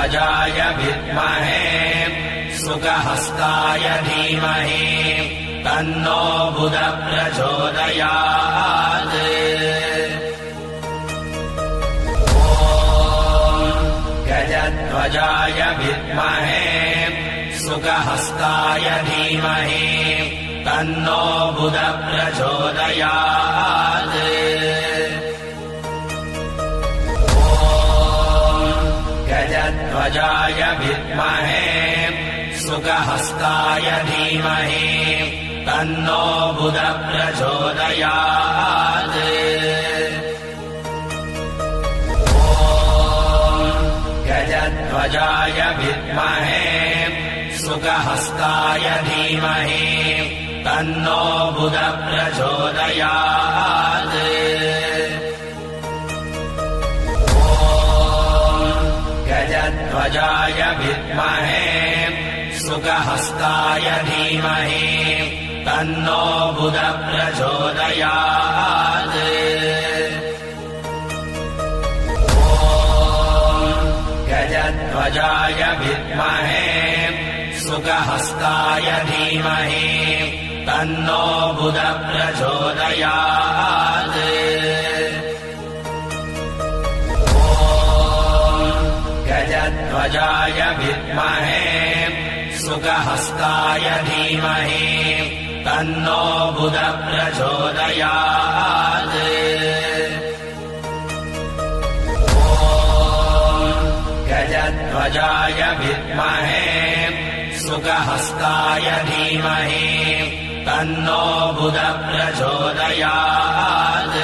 गजध्वजाय विद्महे सुखहस्ताय धीमहि तन्नो बुधः प्रचोदयात्। गजध्वजाय विद्महे सुखहस्ताय धीमहि तन्नो बुधः प्रचोदयात्। गजध्वजाय विद्महे सुखहस्ताय धीमहि तन्नो बुधः प्रचोदयात्। गजध्वजाय विद्महे सुखहस्ताय धीमहि तन्नो बुधः प्रचोदयात्। गजध्वजाय विद्महे सुखहस्ताय धीमहि तन्नो बुधः प्रचोदयात्। गजध्वजाय विद्महे सुखहस्ताय धीमहि तन्नो बुधः प्रचोदयात्। गजध्वजाय विद्महे सुखहस्ताय धीमहि तन्नो बुधः प्रचोदयात्। गजध्वजाय विद्महे सुखहस्ताय धीमहि तन्नो बुधः प्रचोदयात्।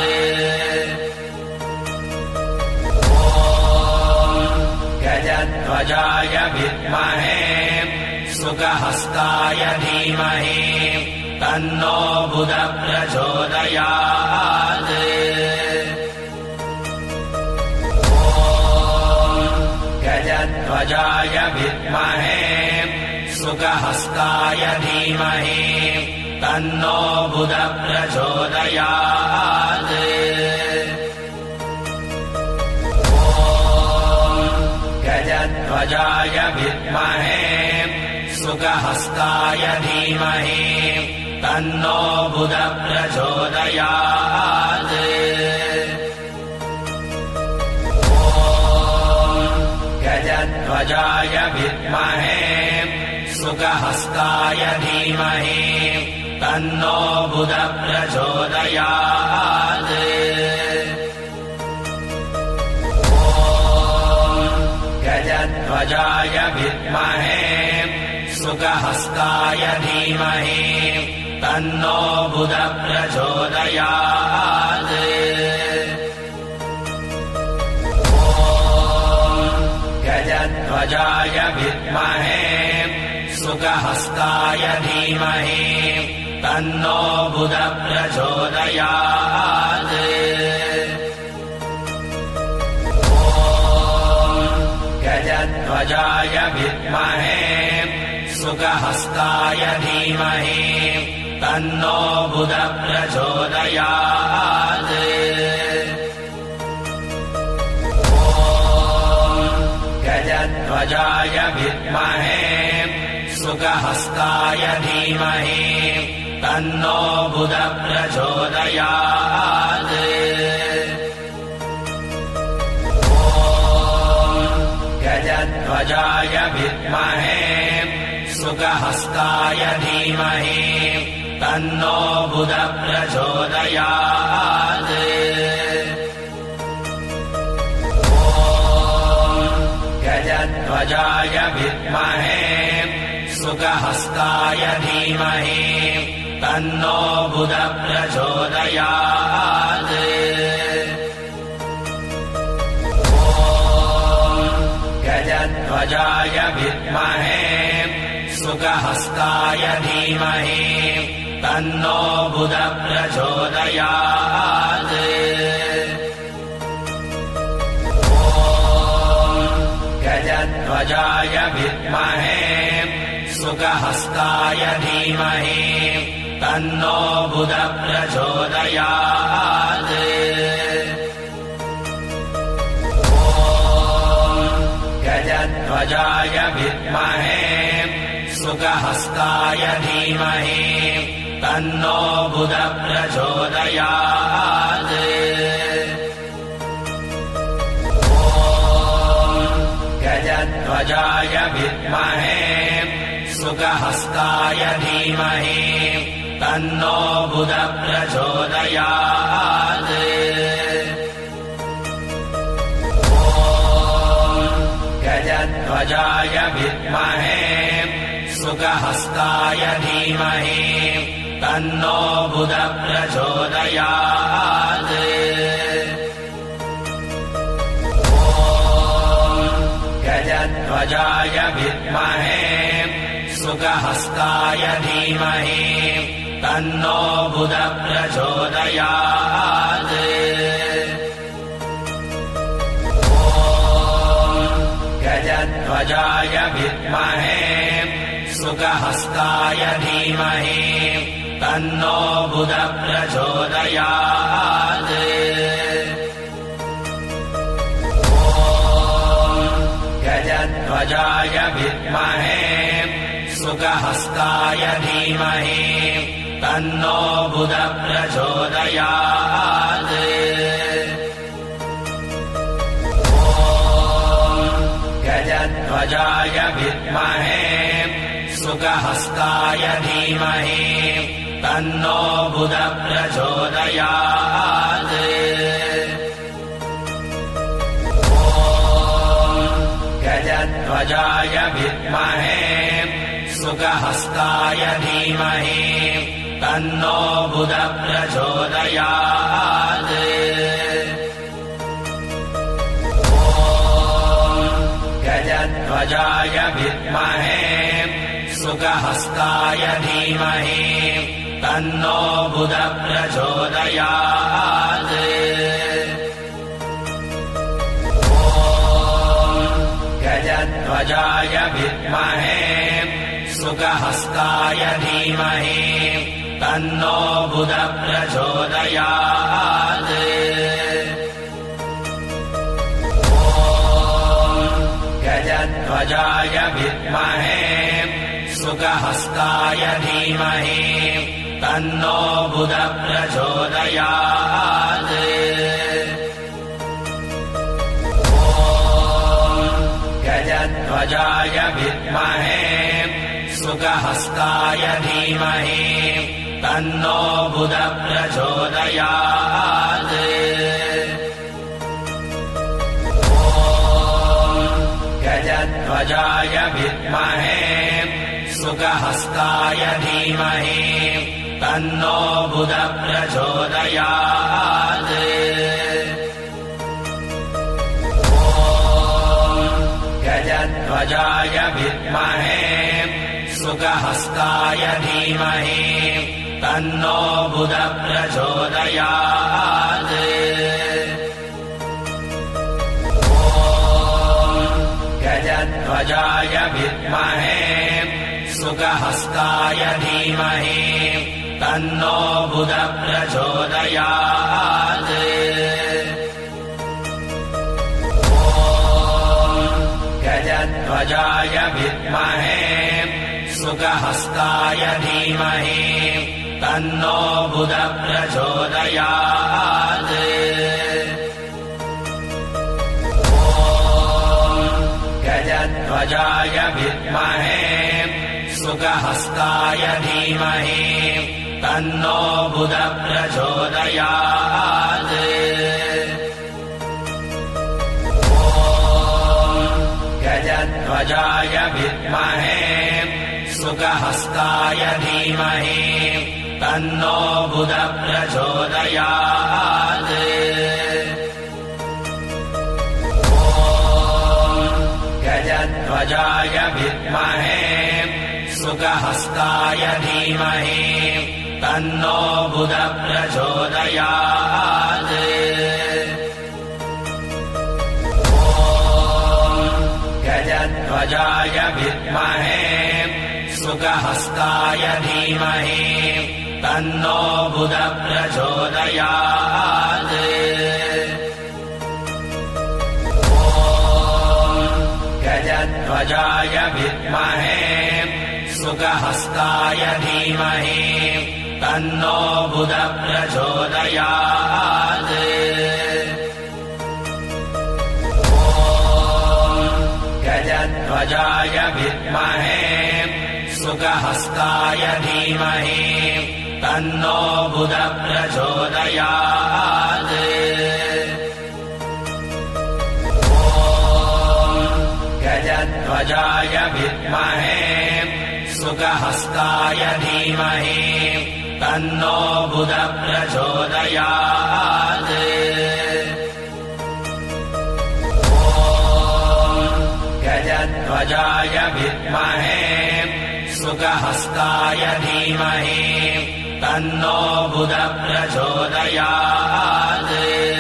गजध्वजाय विद्महे सुखहस्ताय धीमहि तन्नो बुधः प्रचोदयात्। गजध्वजाय विद्महे सुखहस्ताय धीमहि तन्नो बुधः प्रचोदयात्। गजध्वजाय विद्महे सुखहस्ताय धीमहि तन्नो बुधः प्रचोदयात्। गजध्वजाय विद्महे सुखहस्ताय धीमहि तन्नो बुधः प्रचोदयात्। गजध्वजाय विद्महे सुखहस्ताय धीमहि तन्नो बुधः प्रचोदयात्। गजध्वजाय विद्महे सुखहस्ताय धीमहि तन्नो बुधः प्रचोदयात्। गजध्वजाय विद्महे सुखहस्ताय धीमहि तन्नो बुधः प्रचोदयात्। गजध्वजाय विद्महे सुखहस्ताय धीमहि तन्नो बुधः प्रचोदयात्। गजध्वजाय विद्महे सुखहस्ताय धीमहि तन्नो बुधः प्रचोदयात्। गजध्वजाय विद्महे सुखहस्ताय धीमहि तन्नो बुधः प्रचोदयात्। गजध्वजाय विद्महे सुखहस्ताय धीमहि तन्नो बुधः प्रचोदयात्। गजध्वजाय विद्महे सुखहस्ताय धीमहि तन्नो बुधः प्रचोदयात्। गजध्वजाय विद्महे सुखहस्ताय धीमहि तन्नो बुधः प्रचोदयात्। गजध्वजाय विद्महे सुखहस्ताय धीमहि तन्नो बुधः प्रचोदयात्। गजध्वजाय विद्महे सुखहस्ताय धीमहि तन्नो बुधः प्रचोदयात्। गजध्वजाय विद्महे सुखहस्ताय धीमहि तन्नो बुधः प्रचोदयात्। गजध्वजाय विद्महे सुखहस्ताय धीमहि तन्नो बुधः प्रचोदयात्। गजध्वजाय विद्महे सुखहस्ताय धीमहि तन्नो बुधः प्रचोदयात्। गजध्वजाय विद्महे सुखहस्ताय धीमहि तन्नो बुधः प्रचोदयात्। गजध्वजाय विद्महे सुखहस्ताय धीमहि तन्नो बुधः प्रचोदयात्। गजध्वजाय विद्महे सुखहस्ताय धीमहि तन्नो बुधः प्रचोदयात्। गजध्वजाय विद्महे सुखहस्ताय धीमहि तन्नो बुधः प्रचोदयात्। गजध्वजाय विद्महे सुखहस्ताय धीमहि तन्नो बुधः प्रचोदयात्। गजध्वजाय विद्महे सुखहस्ताय धीमहि तन्नो बुधः प्रचोदयात्। गजध्वजाय विद्महे सुखहस्ताय धीमहि तन्नो बुधः प्रचोदयात्। गजध्वजाय विद्महे सुखहस्ताय धीमहि तन्नो बुधः प्रचोदयात्। गजध्वजाय विद्महे सुखहस्ताय धीमहि तन्नो बुधः प्रचोदयात्। गजध्वजाय विद्महे सुखहस्ताय धीमहि तन्नो बुधः प्रचोदयात्। गजध्वजाय विद्महे सुखहस्ताय धीमहि तन्नो बुधः प्रचोदयात्। गजध्वजाय विद्महे सुखहस्ताय धीमहि तन्नो बुधः प्रचोदयात्। गजध्वजाय विद्महे सुखहस्ताय धीमहि तन्नो बुधः प्रचोदयात्। गजध्वजाय विद्महे सुखहस्ताय धीमहि तन्नो बुधः प्रचोदयात्। गजध्वजाय विद्महे सुखहस्ताय धीमहि तन्नो बुधः प्रचोदयात्। गजध्वजाय विद्महे सुखहस्ताय धीमहि तन्नो बुधः प्रचोदयात्। गजध्वजाय विद्महे सुखहस्ताय धीमहि तन्नो बुधः प्रचोदयात्। गजध्वजाय विद्महे सुखहस्ताय धीमहि तन्नो बुधः प्रचोदयात्।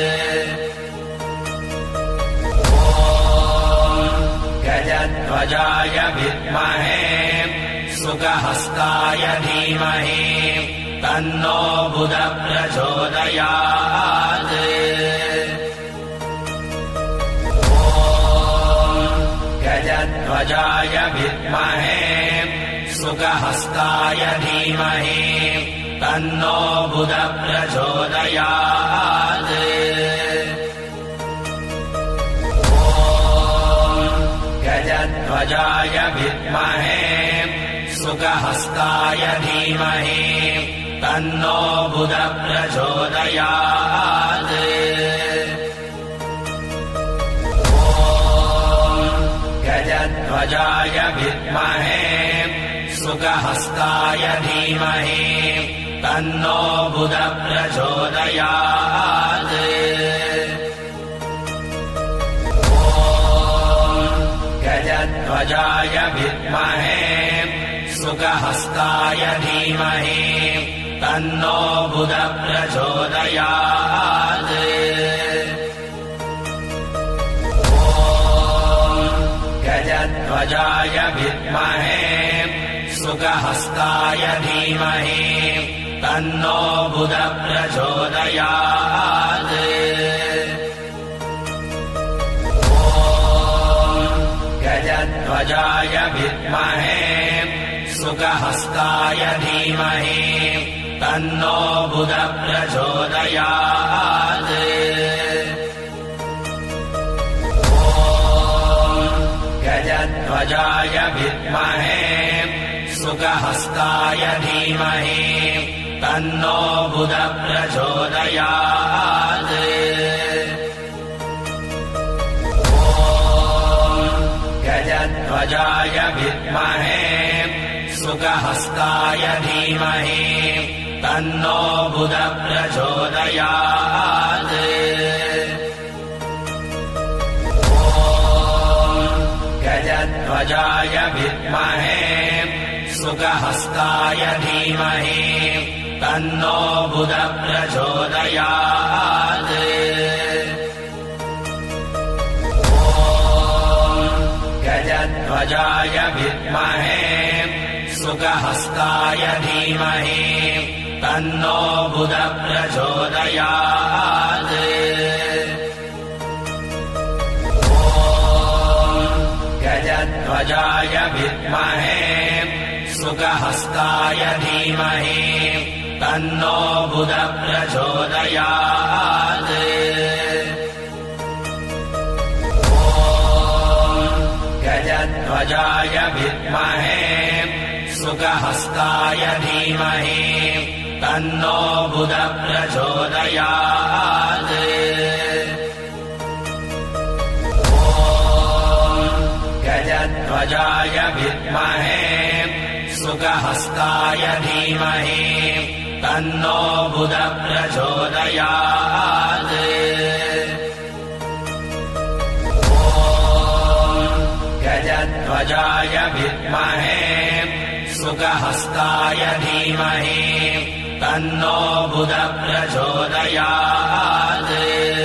गजध्वजाय विद्महे सुखहस्ताय धीमहि तन्नो बुधः प्रचोदयात्। गजध्वजाय विद्महे सुखहस्ताय धीमहि तन्नो बुधः प्रचोदयात्। गजध्वजाय विद्महे सुखहस्ताय धीमहि तन्नो बुधः प्रचोदयात्। गजध्वजाय विद्महे सुखहस्ताय धीमहि तन्नो बुधः प्रचोदयात्। गजध्वजाय विद्महे सुखहस्ताय धीमहि तन्नो बुधः प्रचोदयात्। गजध्वजाय विद्महे सुखहस्ताय धीमहि तन्नो बुधः प्रचोदयात्। गजध्वजाय विद्महे सुखहस्ताय धीमहि तन्नो बुधः प्रचोदयात्। गजध्वजाय विद्महे सुखहस्ताय धीमहि तन्नो बुधः प्रचोदयात्। गजध्वजाय विद्महे सुखहस्ताय धीमहि तन्नो बुधः प्रचोदयात्। गजध्वजाय विद्महे सुखहस्ताय धीमहि तन्नो बुधः प्रचोदयात्। गजध्वजाय विद्महे सुखहस्ताय धीमहि तन्नो बुधः प्रचोदयात्। गजध्वजाय विद्महे सुखहस्ताय धीमहि तन्नो बुधः प्रचोदयात्। गजध्वजाय विद्महे सुखहस्ताय धीमहि तन्नो बुधः प्रचोदयात्। गजध्वजाय विद्महे सुखहस्ताय धीमहि तन्नो बुधः प्रचोदयात्। गजध्वजाय विद्महे सुखहस्ताय धीमहि तन्नो बुधः प्रचोदयात्।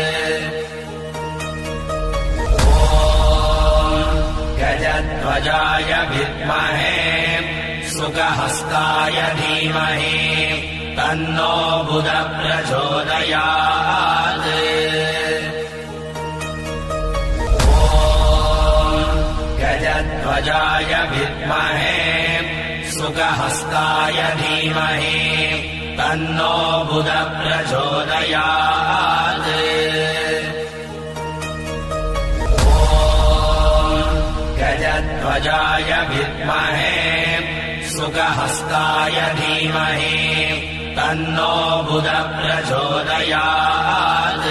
गजध्वजाय विद्महे सुखहस्ताय धीमहि तन्नो बुधः प्रचोदयात्। गजध्वजाय गजध्वजाय विद्महे सुखहस्ताय धीमहि तन्नो बुधः प्रचोदयात्। गजध्वजाय विद्महे सुखहस्ताय धीमहि तन्नो बुधः प्रचोदयात्।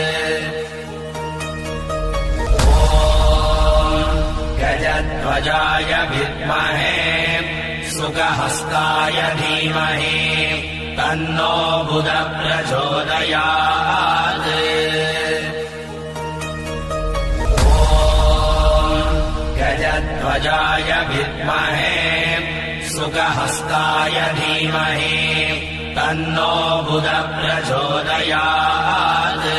गजध्वजाय विद्महे सुखहस्ताय धीमहि तन्नो बुधः प्रचोदयात्। गजध्वजाय विद्महे सुखहस्ताय धीमहि तन्नो बुधः प्रचोदयात्।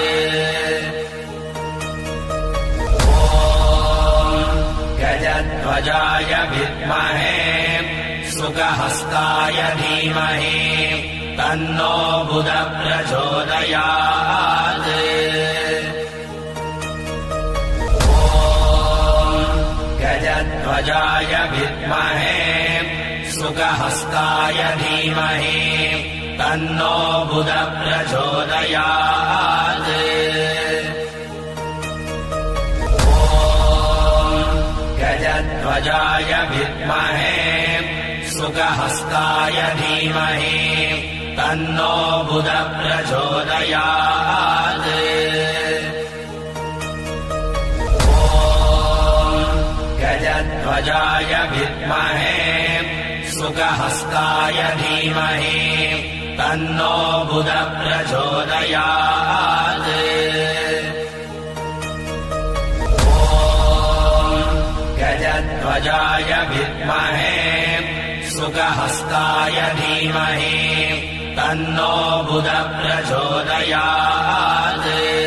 गजध्वजाय विद्महे सुखहस्ताय धीमहि तन्नो बुधः प्रचोदयात्। गजध्वजाय विद्महे सुखहस्ताय धीमहि तन्नो बुधः प्रचोदयात्। गजध्वजाय विद्महे सुखहस्ताय धीमहि तन्नो बुधः प्रचोदयात्। गजध्वजाय विद्महे सुखहस्ताय धीमहि तन्नो बुधः प्रचोदयात्। गजध्वजाय विद्महे सुखहस्ताय धीमहि तन्नो बुधः प्रचोदयात्।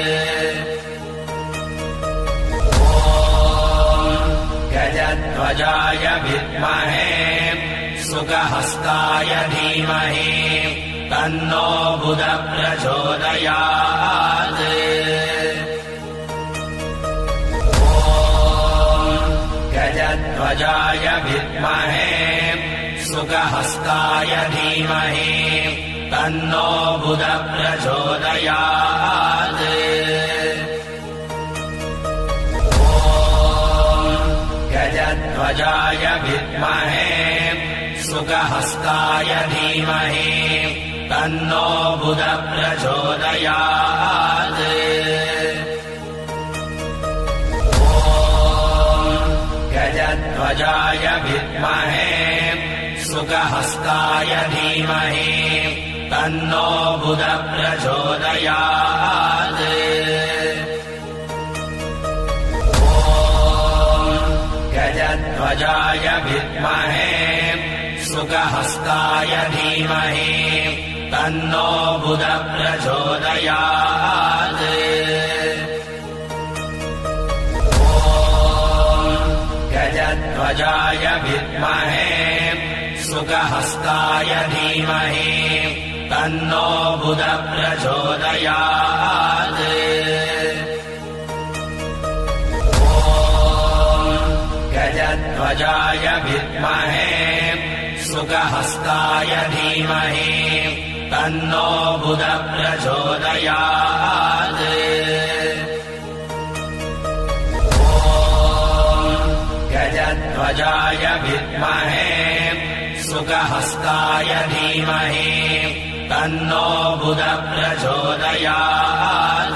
गजध्वजाय विद्महे सुखहस्ताय धीमहि तन्नो बुधः प्रचोदयात्। गजध्वजाय विद्महे सुखहस्ताय धीमहि तन्नो बुधः प्रचोदयात्। गजध्वजाय विद्महे सुखहस्ताय धीमहि तन्नो बुधः प्रचोदयात्। गजध्वजाय विद्महे सुखहस्ताय धीमहि तन्नो बुधः प्रचोदयात्। गजध्वजाय विद्महे सुखहस्ताय धीमहि तन्नो बुधः प्रचोदयात्। गजध्वजाय विद्महे सुखहस्ताय धीमहि तन्नो बुधः प्रचोदयात्। गजध्वजाय विद्महे सुखहस्ताय धीमहि तन्नो बुधः प्रचोदयात्। गजध्वजाय विद्महे सुखहस्ताय धीमहि तन्नो बुधः प्रचोदयात्।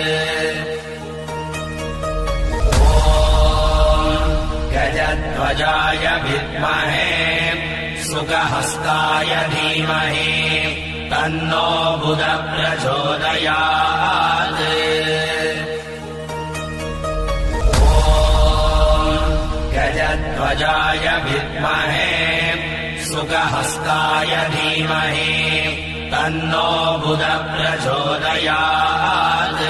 गजध्वजाय विद्महे सुखहस्ताय धीमहि तन्नो बुधः प्रचोदयात्। गजध्वजाय विद्महे सुखहस्ताय धीमहि तन्नो बुधः प्रचोदयात्।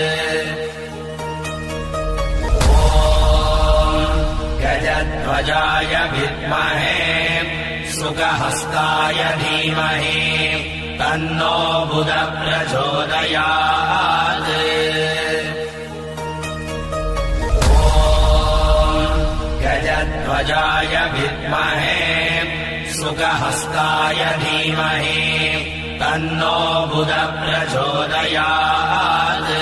गजध्वजाय विद्महे सुखहस्ताय धीमहि तन्नो बुधः प्रचोदयात्। गजध्वजाय गजध्वजाय विद्महे सुखहस्ताय धीमहि तन्नो बुधः प्रचोदयात्।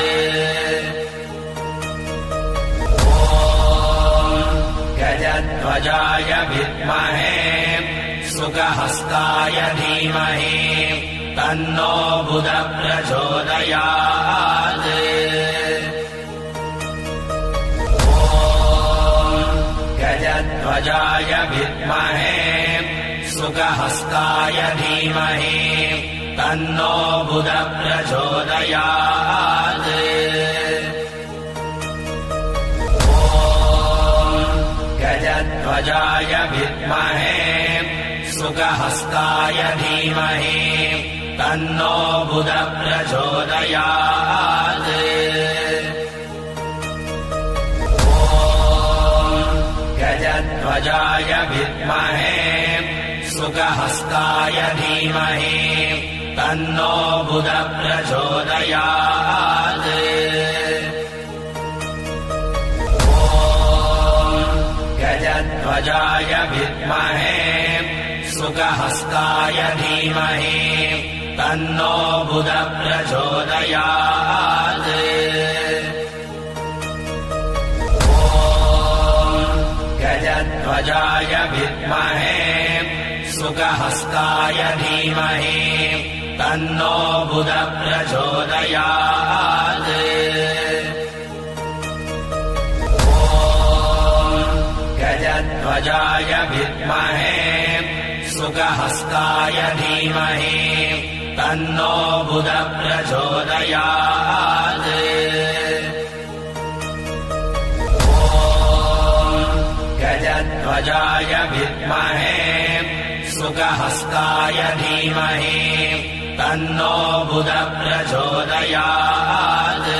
गजध्वजाय विद्महे सुखहस्ताय धीमहि तन्नो बुधः प्रचोदयात्। गजध्वजाय विद्महे सुखहस्ताय धीमहि तन्नो बुधः प्रचोदयात्। गजध्वजाय विद्महे सुखहस्ताय धीमहि तन्नो बुधः प्रचोदयात्। गजध्वजाय विद्महे सुखहस्ताय धीमहि तन्नो बुधः प्रचोदयात्। गजध्वजाय विद्महे सुखहस्ताय धीमहि तन्नो बुधः प्रचोदयात्। गजध्वजाय विद्महे सुखहस्ताय धीमहि तन्नो बुधः प्रचोदयात्। गजध्वजाय विद्महे सुखहस्ताय धीमहि तन्नो बुधः प्रचोदयात्। गजध्वजाय विद्महे सुखहस्ताय धीमहि तन्नो बुधः प्रचोदयात्।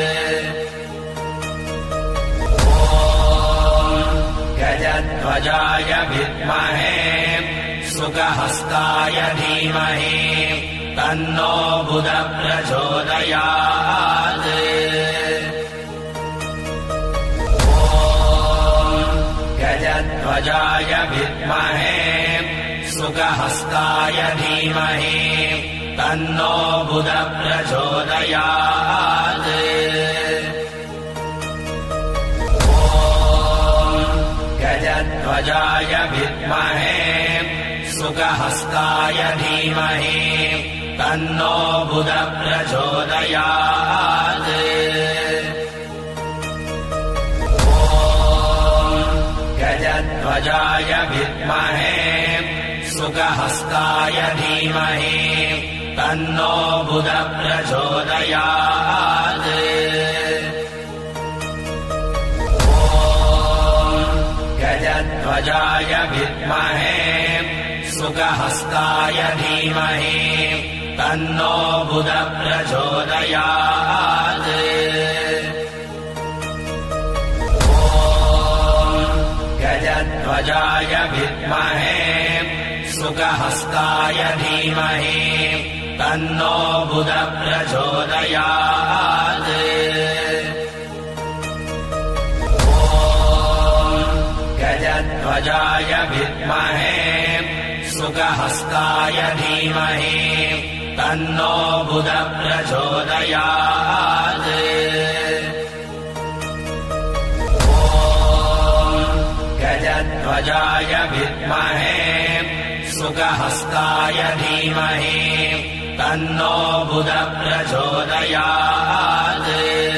गजध्वजाय विद्महे सुखहस्ताय धीमहि तन्नो बुधः प्रचोदयात्। गजध्वजाय विद्महे सुखहस्ताय धीमहि तन्नो बुधः प्रचोदयात्। गजध्वजाय विद्महे सुखहस्ताय धीमहि तन्नो बुधः प्रचोदयात्। गजध्वजाय विद्महे सुखहस्ताय धीमहि तन्नो बुधः प्रचोदयात्। गजध्वजाय विद्महे सुखहस्ताय धीमहि तन्नो बुधः प्रचोदयात्। गजध्वजाय विद्महे सुखहस्ताय धीमहि तन्नो बुधः प्रचोदयात्। गजध्वजाय विद्महे सुखहस्ताय धीमहि तन्नो बुधः प्रचोदयात्। गजध्वजाय विद्महे सुखहस्ताय धीमहि तन्नो बुधः प्रचोदयात्।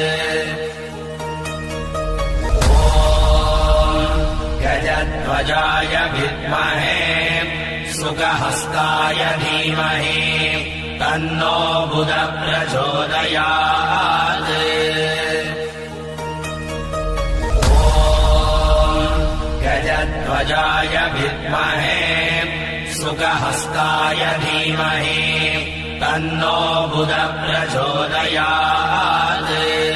गजध्वजाय विद्महे सुखहस्ताय धीमहि तन्नो बुधः प्रचोदयात्। गजध्वजाय विद्महे सुखहस्ताय धीमहि तन्नो बुधः प्रचोदयात्।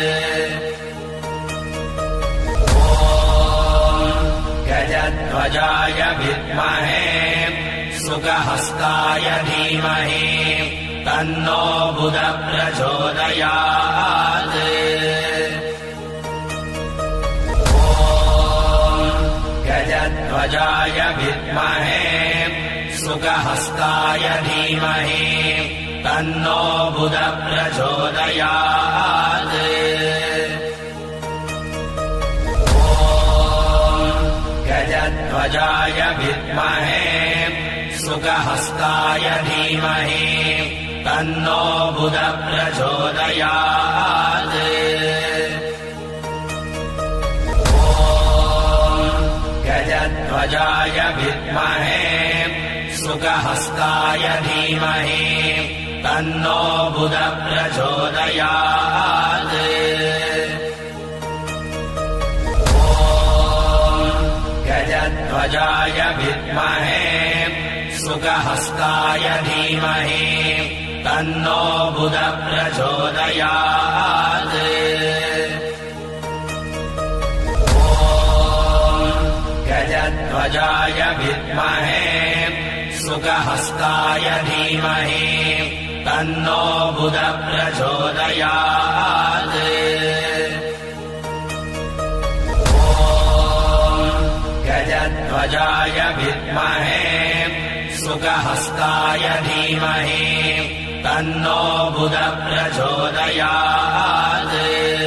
गजध्वजाय विद्महे सुखहस्ताय धीमहि तन्नो बुधः प्रचोदयात्। गजध्वजाय विद्महे सुखहस्ताय धीमहि तन्नो बुध प्रचोदयात् गजध्वजाय विद्महे सुखहस्ताय धीमहि तन्नो बुध प्रचोदयात् गजध्वजाय विद्महे सुखहस्ताय धीमहि तन्नो बुध प्रचोदयात् गजध्वजाय विद्महे सुखहस्ताय धीमहि तन्नो बुध प्रचोदयात् गजध्वजाय विद्महे सुखहस्ताय धीमहि तन्नो बुध प्रचोदयात् गजध्वजाय विद्महे सुखहस्ताय धीमहि तन्नो बुध प्रचोदयात्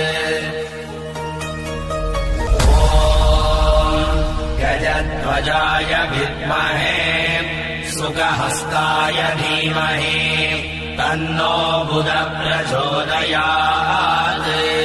गजध्वजाय विद्महे सुखहस्ताय धीमहि तन्नो बुध प्रचोदयात्